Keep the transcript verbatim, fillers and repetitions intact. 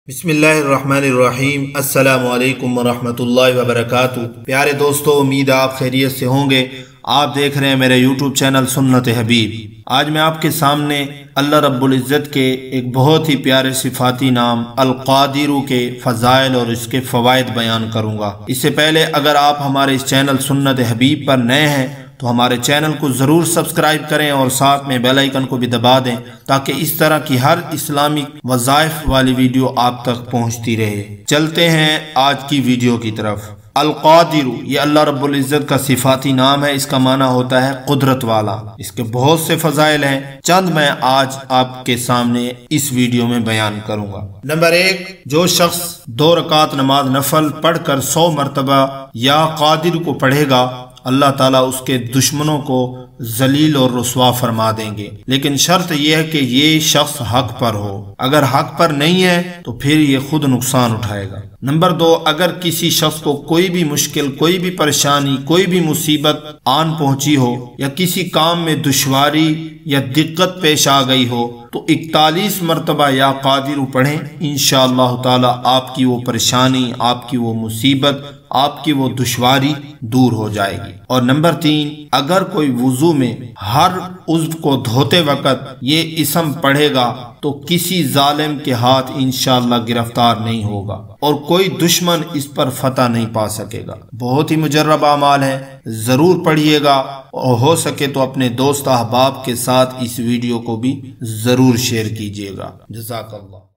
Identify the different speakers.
Speaker 1: बिस्मिल्लाहिर्रहमानिर्रहीम अस्सलामु अलैकुम वरहमतुल्लाहि वबरकातुहू। प्यारे दोस्तों, उम्मीद है आप खैरियत से होंगे। आप देख रहे हैं मेरे यूट्यूब चैनल सुन्नत हबीब। आज मैं आपके सामने अल्लाह रब्बुल इज़्ज़त के एक बहुत ही प्यारे सिफाती नाम अल क़ादिर के फ़ज़ाइल और इसके फ़वाइद बयान करूँगा। इससे पहले अगर आप हमारे इस चैनल सुन्नत हबीब पर नए हैं तो हमारे चैनल को ज़रूर सब्सक्राइब करें और साथ में बेल आइकन को भी दबा दें ताकि इस तरह की हर इस्लामिक वज़ाइफ वाली वीडियो आप तक पहुंचती रहे। चलते हैं आज की वीडियो की तरफ। अल क़ादिर ये अल्लाह रब्बुल इज़्ज़त का सिफाती नाम है। इसका माना होता है कुदरत वाला। इसके बहुत से फ़ज़ाइल हैं, चंद मैं आज आपके सामने इस वीडियो में बयान करूंगा। नंबर एक, जो शख्स दो रकात नमाज नफल पढ़कर सौ मरतबा या क़ादिर को पढ़ेगा अल्लाह ताला उसके दुश्मनों को जलील और रुस्वा फरमा देंगे, लेकिन शर्त यह है कि ये शख्स हक पर हो। अगर हक पर नहीं है तो फिर ये खुद नुकसान उठाएगा। नंबर दो, अगर किसी शख्स को कोई भी मुश्किल, कोई भी परेशानी, कोई भी मुसीबत आन पहुंची हो या किसी काम में दुश्वारी या दिक्कत पेश आ गई हो तो इकतालीस मरतबा या क़ादिर पढ़ें। इंशाअल्लाह ताला आपकी वो परेशानी, आपकी वो मुसीबत, आपकी वो दुश्वारी दूर हो जाएगी। और नंबर तीन, अगर कोई वुजू में हर उज़्व को धोते वक्त ये इसम पढ़ेगा तो किसी जालिम के हाथ इंशाअल्लाह गिरफ्तार नहीं होगा और कोई दुश्मन इस पर फतह नहीं पा सकेगा। बहुत ही मुजर्रब अमाल है, जरूर पढ़िएगा और हो सके तो अपने दोस्त अहबाब के साथ इस वीडियो को भी जरूर शेयर कीजिएगा। जज़ाकल्लाह।